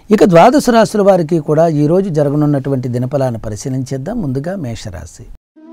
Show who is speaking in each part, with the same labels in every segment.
Speaker 1: ఇక ద్వాదశ రాశుల వారికి కూడా ఈరోజు జరగనున్నటువంటి దినఫలాన్ని పరిశీలించేద్దాం. ముందుగా మేషరాశి.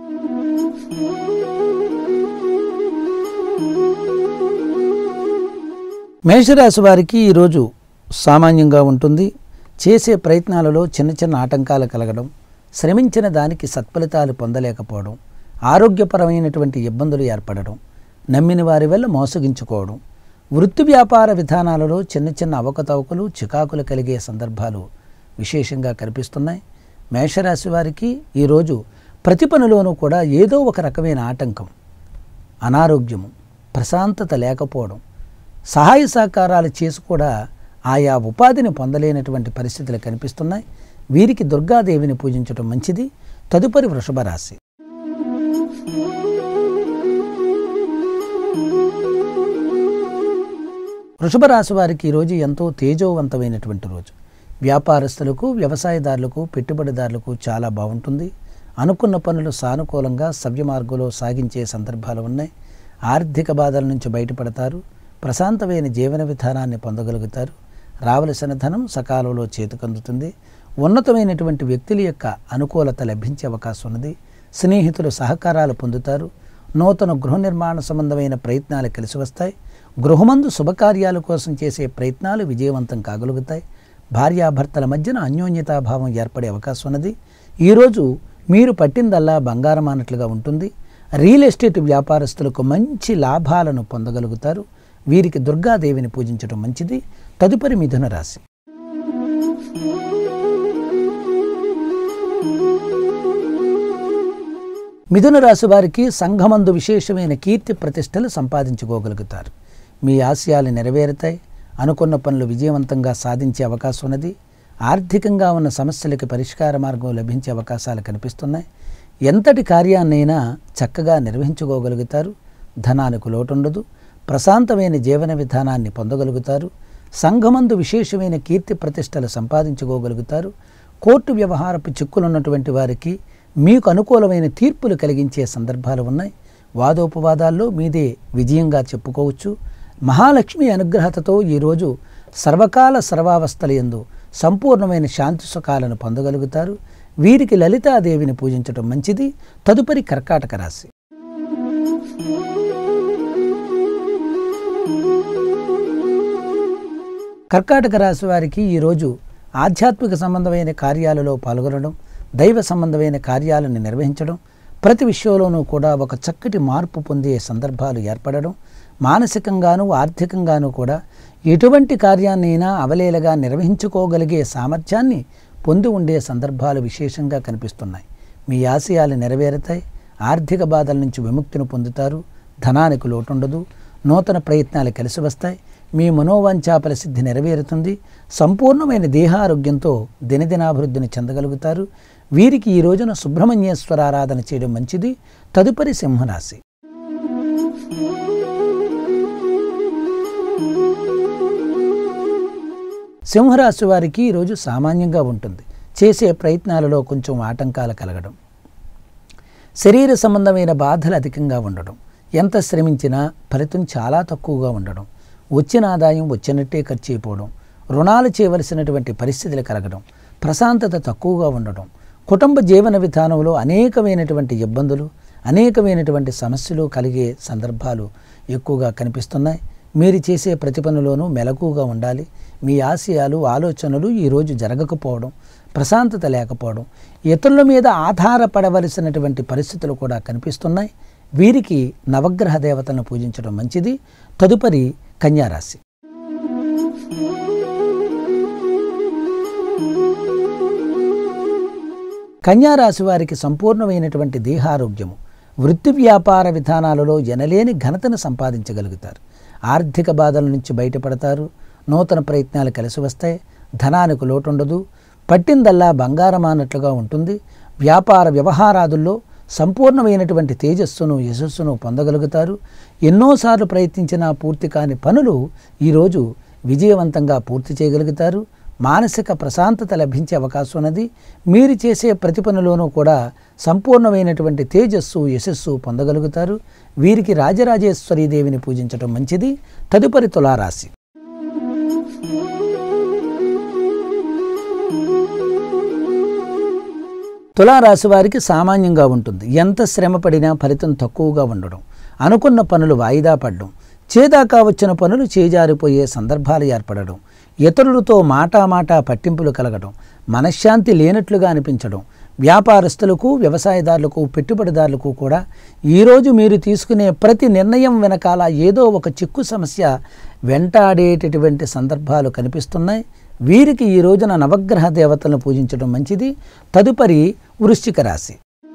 Speaker 1: మేషరాశి వారికి ఈరోజు సామాన్యంగా ఉంటుంది. చేసే ప్రయత్నాలలో చిన్న చిన్న ఆటంకాలు కలగడం, శ్రమించిన దానికి సత్ఫలితాలు పొందలేకపోవడం, ఆరోగ్యపరమైనటువంటి ఇబ్బందులు ఏర్పడడం, నమ్మిన వారి వల్ల మోసగించుకోవడం, వృత్తి వ్యాపార విధానాలలో చిన్న చిన్న అవకతవకలు చికాకులు కలిగే సందర్భాలు విశేషంగా కనిపిస్తున్నాయి. మేషరాశి వారికి ఈరోజు ప్రతి పనిలోనూ కూడా ఏదో ఒక రకమైన ఆటంకం, అనారోగ్యము, ప్రశాంతత లేకపోవడం, సహాయ సహకారాలు చేసి కూడా ఆయా ఉపాధిని పొందలేనటువంటి పరిస్థితులు కనిపిస్తున్నాయి. వీరికి దుర్గాదేవిని పూజించడం మంచిది. తదుపరి వృషభ రాశి. వృషభ రాశి వారికి ఈరోజు ఎంతో తేజోవంతమైనటువంటి రోజు. వ్యాపారస్తులకు, వ్యవసాయదారులకు, పెట్టుబడిదారులకు చాలా బాగుంటుంది. అనుకున్న పనులు సానుకూలంగా సవ్య మార్గంలో సాగించే సందర్భాలు ఉన్నాయి. ఆర్థిక బాధల నుంచి బయటపడతారు. ప్రశాంతమైన జీవన విధానాన్ని పొందగలుగుతారు. రావలసిన ధనం సకాలంలో చేతికందుతుంది. ఉన్నతమైనటువంటి వ్యక్తుల యొక్క అనుకూలత లభించే అవకాశం ఉన్నది. స్నేహితులు సహకారాలు పొందుతారు. నూతన గృహ నిర్మాణ సంబంధమైన ప్రయత్నాలు కలిసి వస్తాయి. గృహమందు శుభకార్యాల కోసం చేసే ప్రయత్నాలు విజయవంతం కాగలుగుతాయి. భార్యాభర్తల మధ్యన అన్యోన్యతాభావం ఏర్పడే అవకాశం ఉన్నది. ఈరోజు మీరు పట్టిందల్లా బంగారం అన్నట్లుగా ఉంటుంది. రియల్ ఎస్టేట్ వ్యాపారస్తులకు మంచి లాభాలను పొందగలుగుతారు. వీరికి దుర్గాదేవిని పూజించడం మంచిది. తదుపరి మిథున రాశి. మిథున రాశి వారికి సంఘమందు విశేషమైన కీర్తి ప్రతిష్టలు సంపాదించుకోగలుగుతారు. మీ ఆశయాలు నెరవేరుతాయి. అనుకున్న పనులు విజయవంతంగా సాధించే అవకాశం ఉన్నది. ఆర్థికంగా ఉన్న సమస్యలకి పరిష్కార మార్గం లభించే అవకాశాలు కనిపిస్తున్నాయి. ఎంతటి కార్యాన్నైనా చక్కగా నిర్వహించుకోగలుగుతారు. ధనానికి లోటుండదు. ప్రశాంతమైన జీవన విధానాన్ని పొందగలుగుతారు. సంఘమందు విశేషమైన కీర్తి ప్రతిష్టలు సంపాదించుకోగలుగుతారు. కోర్టు వ్యవహారపు చిక్కులున్నటువంటి వారికి మీకు అనుకూలమైన తీర్పులు కలిగించే సందర్భాలు ఉన్నాయి. వాదోపవాదాల్లో మీదే విజయంగా చెప్పుకోవచ్చు. మహాలక్ష్మి అనుగ్రహతతో ఈరోజు సర్వకాల సర్వావస్థల యందు సంపూర్ణమైన శాంతి సుఖాలను పొందగలుగుతారు. వీరికి లలితాదేవిని పూజించడం మంచిది. తదుపరి కర్కాటక రాశి. కర్కాటక రాశి వారికి ఈరోజు ఆధ్యాత్మిక సంబంధమైన కార్యాలలో పాల్గొనడం, దైవ సంబంధమైన కార్యాలను నిర్వహించడం, ప్రతి విషయంలోనూ కూడా ఒక చక్కటి మార్పు పొందే సందర్భాలు ఏర్పడడం, మానసికంగాను ఆర్థికంగాను కూడా ఎటువంటి కార్యాన్నైనా అవలేలగా నిర్వహించుకోగలిగే సామర్థ్యాన్ని పొంది ఉండే సందర్భాలు విశేషంగా కనిపిస్తున్నాయి. మీ ఆశయాలు నెరవేరుతాయి. ఆర్థిక బాధల నుంచి విముక్తిని పొందుతారు. ధనానికి లోటుండదు. నూతన ప్రయత్నాలు కలిసి వస్తాయి. మీ మనోవాంఛా పరిసిద్ధి నెరవేరుతుంది. సంపూర్ణమైన దేహారోగ్యంతో దినదినాభివృద్ధిని చెందగలుగుతారు. వీరికి ఈ రోజున సుబ్రహ్మణ్యేశ్వర ఆరాధన చేయడం మంచిది. తదుపరి సింహరాశి. సింహరాశి వారికి ఈరోజు సామాన్యంగా ఉంటుంది. చేసే ప్రయత్నాలలో కొంచెం ఆటంకాలు కలగడం, శరీర సంబంధమైన బాధలు అధికంగా ఉండడం, ఎంత శ్రమించినా ఫలితం చాలా తక్కువగా ఉండడం, వచ్చిన ఆదాయం వచ్చినట్టే ఖర్చు అయిపోవడం, రుణాలు చేయవలసినటువంటి పరిస్థితులు కలగడం, ప్రశాంతత తక్కువగా ఉండడం, కుటుంబ జీవన విధానంలో అనేకమైనటువంటి ఇబ్బందులు, అనేకమైనటువంటి సమస్యలు కలిగే సందర్భాలు ఎక్కువగా కనిపిస్తున్నాయి. మీరు చేసే ప్రతి పనిలోనూ మెలకువగా ఉండాలి. మీ ఆశయాలు, ఆలోచనలు ఈరోజు జరగకపోవడం, ప్రశాంతత లేకపోవడం, ఇతరుల మీద ఆధారపడవలసినటువంటి పరిస్థితులు కూడా కనిపిస్తున్నాయి. వీరికి నవగ్రహ దేవతలను పూజించడం మంచిది. తదుపరి కన్యారాశి. కన్యారాశి వారికి సంపూర్ణమైనటువంటి దేహారోగ్యము, వృత్తి వ్యాపార విధానాలలో ఎనలేని ఘనతను సంపాదించగలుగుతారు. ఆర్థిక బాధల నుంచి బయటపడతారు. నూతన ప్రయత్నాలు కలిసి వస్తాయి. ధనానికి లోటుండదు. పట్టిందల్లా బంగారం అన్నట్లుగా ఉంటుంది. వ్యాపార వ్యవహారాదుల్లో సంపూర్ణమైనటువంటి తేజస్సును, యశస్సును పొందగలుగుతారు. ఎన్నోసార్లు ప్రయత్నించినా పూర్తి కాని పనులు ఈరోజు విజయవంతంగా పూర్తి చేయగలుగుతారు. మానసిక ప్రశాంతత లభించే అవకాశం ఉన్నది. మీరు చేసే ప్రతి పనిలోనూ కూడా సంపూర్ణమైనటువంటి తేజస్సు, యశస్సు పొందగలుగుతారు. వీరికి రాజరాజేశ్వరీ దేవిని పూజించడం మంచిది. తదుపరి తులారాశి. తులారాశి వారికి సామాన్యంగా ఉంటుంది. ఎంత శ్రమ పడినా ఫలితం తక్కువగా ఉండడం, అనుకున్న పనులు వాయిదా పడడం, చేదాకా వచ్చిన పనులు చేజారిపోయే సందర్భాలు ఏర్పడడం, ఇతరులతో మాటా పట్టింపులు కలగడం, మనశ్శాంతి లేనట్లుగా అనిపించడం, వ్యాపారస్తులకు, వ్యవసాయదారులకు, పెట్టుబడిదారులకు కూడా ఈరోజు మీరు తీసుకునే ప్రతి నిర్ణయం వెనకాల ఏదో ఒక చిక్కు సమస్య వెంటాడేటటువంటి సందర్భాలు కనిపిస్తున్నాయి. వీరికి ఈ రోజున నవగ్రహ దేవతలను పూజించడం మంచిది. తదుపరి వృశ్చిక రాశి.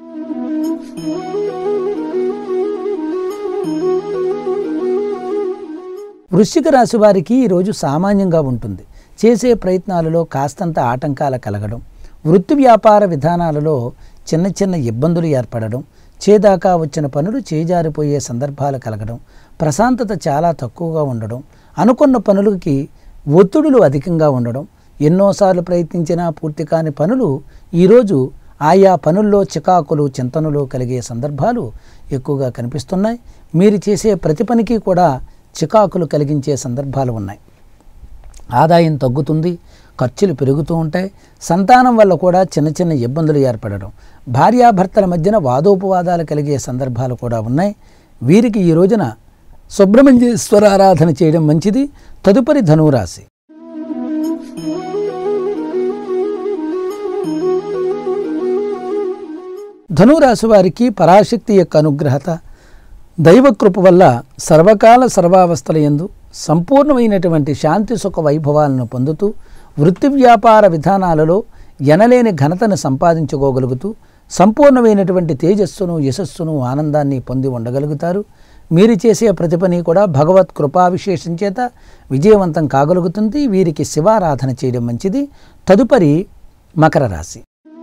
Speaker 1: వృశ్చిక రాశి వారికి ఈరోజు సామాన్యంగా ఉంటుంది. చేసే ప్రయత్నాలలో కాస్తంత ఆటంకాలు కలగడం, వృత్తి వ్యాపార విధానాలలో చిన్న ఇబ్బందులు ఏర్పడడం, చేదాకా వచ్చిన పనులు చేజారిపోయే సందర్భాలు కలగడం, ప్రశాంతత చాలా తక్కువగా ఉండడం, అనుకున్న పనులకి ఒత్తిడులు అధికంగా ఉండడం, ఎన్నోసార్లు ప్రయత్నించినా పూర్తి కాని పనులు ఈరోజు ఆయా పనుల్లో చికాకులు, చింతనలు కలిగే సందర్భాలు ఎక్కువగా కనిపిస్తున్నాయి. మీరు చేసే ప్రతి పనికి కూడా చికాకులు కలిగించే సందర్భాలు ఉన్నాయి. ఆదాయం తగ్గుతుంది, ఖర్చులు పెరుగుతూ ఉంటాయి. సంతానం వల్ల కూడా చిన్న ఇబ్బందులు ఏర్పడడం, భార్యాభర్తల మధ్యన వాదోపవాదాలు కలిగే సందర్భాలు కూడా ఉన్నాయి. వీరికి ఈ రోజున సుబ్రహ్మణ్యేశ్వర ఆరాధన చేయడం మంచిది. తదుపరి ధనురాశి. ధనురాశి వారికి పరాశక్తి యొక్క అనుగ్రహత, దైవకృప వల్ల సర్వకాల సర్వావస్థల యందు సంపూర్ణమైనటువంటి శాంతి సుఖ వైభవాలను పొందుతూ వృత్తి వ్యాపార విధానాలలో ఎనలేని ఘనతను సంపాదించుకోగలుగుతూ సంపూర్ణమైనటువంటి తేజస్సును, యశస్సును, ఆనందాన్ని పొంది ఉండగలుగుతారు. మీరు చేసే ప్రతి పని కూడా భగవత్ కృపా విశేషం చేత విజయవంతం కాగలుగుతుంది. వీరికి శివారాధన చేయడం మంచిది. తదుపరి మకర రాశి.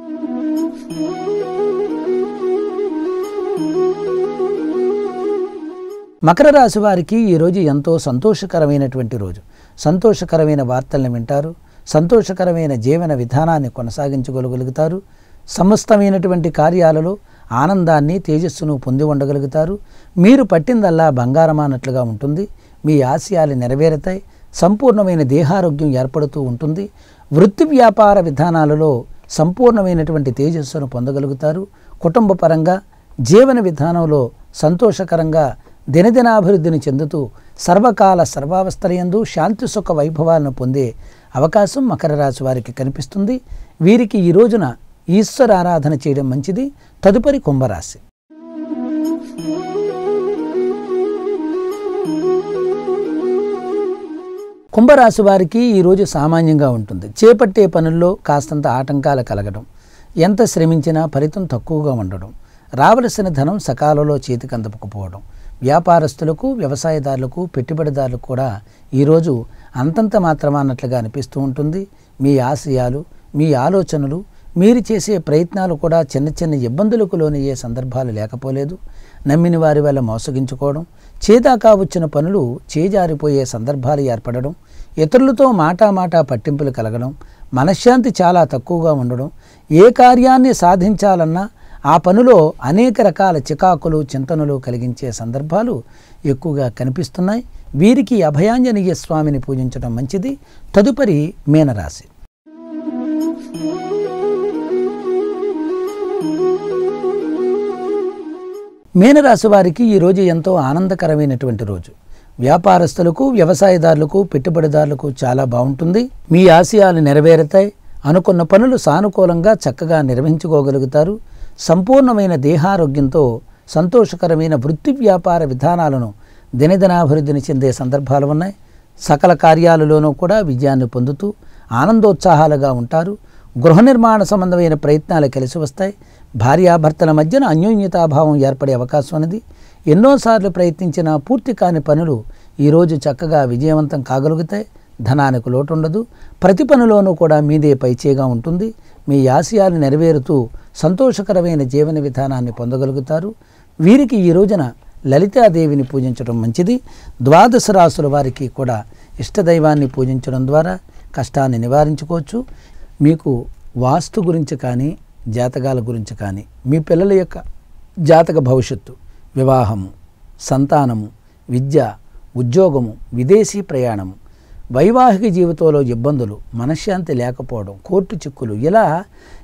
Speaker 1: మకర రాశి వారికి ఈరోజు ఎంతో సంతోషకరమైనటువంటి రోజు. సంతోషకరమైన వార్తలను వింటారు, సంతోషకరమైన జీవన విధానాన్ని కొనసాగించగలుగుతారు. సమస్తమైనటువంటి కార్యాలలో ఆనందాన్ని, తేజస్సును పొంది ఉండగలుగుతారు. మీరు పట్టిందల్లా బంగారం అన్నట్లుగా ఉంటుంది. మీ ఆశయాలు నెరవేరుతాయి. సంపూర్ణమైన దేహారోగ్యం ఏర్పడుతూ ఉంటుంది. వృత్తి వ్యాపార విధానాలలో సంపూర్ణమైనటువంటి తేజస్సును పొందగలుగుతారు. కుటుంబ పరంగా జీవన విధానంలో సంతోషకరంగా దినదినాభివృద్ధిని చెందుతూ సర్వకాల సర్వావస్థలయందు శాంతి సుఖ వైభవాలను పొందే అవకాశం మకర రాశి వారికి కనిపిస్తుంది. వీరికి ఈ రోజున ఈశ్వర ఆరాధన చేయడం మంచిది. తదుపరి కుంభరాశి. కుంభరాశి వారికి ఈరోజు సామాన్యంగా ఉంటుంది. చేపట్టే పనుల్లో కాస్తంత ఆటంకాలు కలగడం, ఎంత శ్రమించినా ఫలితం తక్కువగా ఉండడం, రావలసిన ధనం సకాలంలో చేతికి అందకపోవడం, వ్యాపారస్తులకు, వ్యవసాయదారులకు, పెట్టుబడిదారులకు కూడా ఈరోజు అంతంత మాత్రమా అన్నట్లుగా అనిపిస్తూ ఉంటుంది. మీ ఆశయాలు, మీ ఆలోచనలు, మీరు చేసే ప్రయత్నాలు కూడా చిన్న ఇబ్బందులకు లోనయ్యే సందర్భాలు లేకపోలేదు. నమ్మిన వారి వల్ల మోసగించుకోవడం, చేదాకా వచ్చిన పనులు చేజారిపోయే సందర్భాలు ఏర్పడడం, ఇతరులతో మాటా పట్టింపులు కలగడం, మనశ్శాంతి చాలా తక్కువగా ఉండడం, ఏ కార్యాన్ని సాధించాలన్నా ఆ పనిలో అనేక రకాల చికాకులు, చింతనలు కలిగించే సందర్భాలు ఎక్కువగా కనిపిస్తున్నాయి. వీరికి అభయాంజనేయ స్వామిని పూజించడం మంచిది. తదుపరి మీనరాశి. మీనరాశి వారికి ఈరోజు ఎంతో ఆనందకరమైనటువంటి రోజు. వ్యాపారస్తులకు, వ్యవసాయదారులకు, పెట్టుబడిదారులకు చాలా బాగుంటుంది. మీ ఆశయాలు నెరవేరుతాయి. అనుకున్న పనులు సానుకూలంగా చక్కగా నిర్వహించుకోగలుగుతారు. సంపూర్ణమైన దేహారోగ్యంతో సంతోషకరమైన వృత్తి వ్యాపార విధానాలను దినదినాభివృద్ధిని చెందే సందర్భాలు ఉన్నాయి. సకల కార్యాలలోనూ కూడా విజయాన్ని పొందుతూ ఆనందోత్సాహాలుగా ఉంటారు. గృహ నిర్మాణ సంబంధమైన ప్రయత్నాలు కలిసి వస్తాయి. భార్యాభర్తల మధ్యన అన్యోన్యతాభావం ఏర్పడే అవకాశం అనేది. ఎన్నోసార్లు ప్రయత్నించిన పూర్తి కాని పనులు ఈరోజు చక్కగా విజయవంతం కాగలుగుతాయి. ధనానికి లోటు ఉండదు. ప్రతి పనిలోనూ కూడా మీదే పైచేగా ఉంటుంది. మీ ఆశయాలు నెరవేరుతూ సంతోషకరమైన జీవన విధానాన్ని పొందగలుగుతారు. వీరికి ఈ రోజున లలితాదేవిని పూజించడం మంచిది. ద్వాదశ రాశుల వారికి కూడా ఇష్టదైవాన్ని పూజించడం ద్వారా కష్టాన్ని నివారించుకోవచ్చు. మీకు వాస్తు గురించి కానీ, జాతకాల గురించి కానీ, మీ పిల్లల యొక్క జాతక భవిష్యత్తు, వివాహము, సంతానము, విద్య, ఉద్యోగము, విదేశీ ప్రయాణము, వైవాహిక జీవితంలో ఇబ్బందులు, మనశ్శాంతి లేకపోవడం, కోర్టు చిక్కులు, ఇలా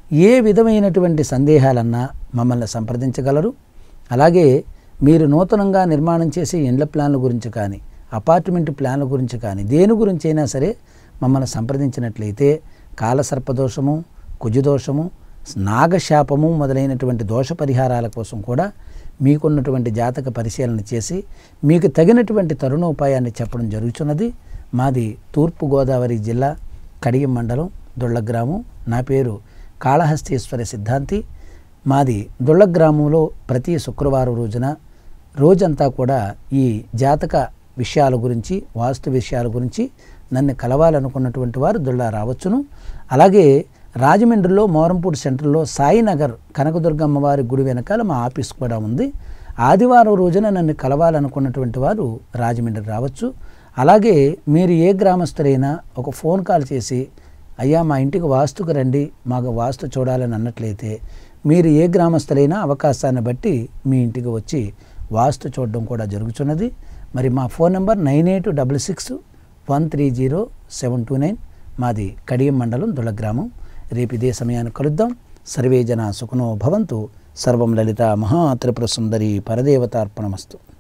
Speaker 1: ఏ విధమైనటువంటి సందేహాలన్నా మమ్మల్ని సంప్రదించగలరు. అలాగే మీరు నూతనంగా నిర్మాణం చేసే ఇండ్ల ప్లాన్ల గురించి కానీ, అపార్ట్మెంట్ ప్లాన్ల గురించి కానీ, దేని గురించి అయినా సరే మమ్మల్ని సంప్రదించినట్లయితే కాలసర్పదోషము, కుజదోషము, నాగశాపము మొదలైనటువంటి దోష పరిహారాల కోసం కూడా మీకున్నటువంటి జాతక పరిశీలన చేసి మీకు తగినటువంటి తరుణోపాయాన్ని చెప్పడం జరుగుతున్నది. మాది తూర్పుగోదావరి జిల్లా కడియం మండలం దొళ్ళ గ్రామం. నా పేరు కాళహస్తీశ్వర సిద్ధాంతి. మాది దొళ్ళ గ్రామంలో ప్రతి శుక్రవారం రోజున రోజంతా కూడా ఈ జాతక విషయాల గురించి, వాస్తు విషయాల గురించి నన్ను కలవాలనుకున్నటువంటి వారు దొళ్ళ రావచ్చును. అలాగే రాజమండ్రిలో మోరంపూడి సెంటర్లో సాయినగర్ కనకదుర్గమ్మవారి గుడి వెనకాల మా ఆఫీస్ కూడా ఉంది. ఆదివారం రోజున నన్ను కలవాలనుకున్నటువంటి వారు రాజమండ్రి రావచ్చు. అలాగే మీరు ఏ గ్రామస్తులైనా ఒక ఫోన్ కాల్ చేసి అయ్యా మా ఇంటికి వాస్తుకు రండి, మాకు వాస్తు చూడాలని అన్నట్లయితే మీరు ఏ గ్రామస్తులైనా అవకాశాన్ని బట్టి మీ ఇంటికి వచ్చి వాస్తు చూడడం కూడా జరుగుతున్నది. మరి మా ఫోన్ నెంబర్ 9866130729. మాది కడియం మండలం దొళ్ళ గ్రామం. రేపు ఇదే సమయాన్ని కలుద్దాం. సర్వే జనా సుఖనో భవంతు. సర్వం లలిత మహాత్రిపుర సుందరి పరదేవతార్పణమస్తు.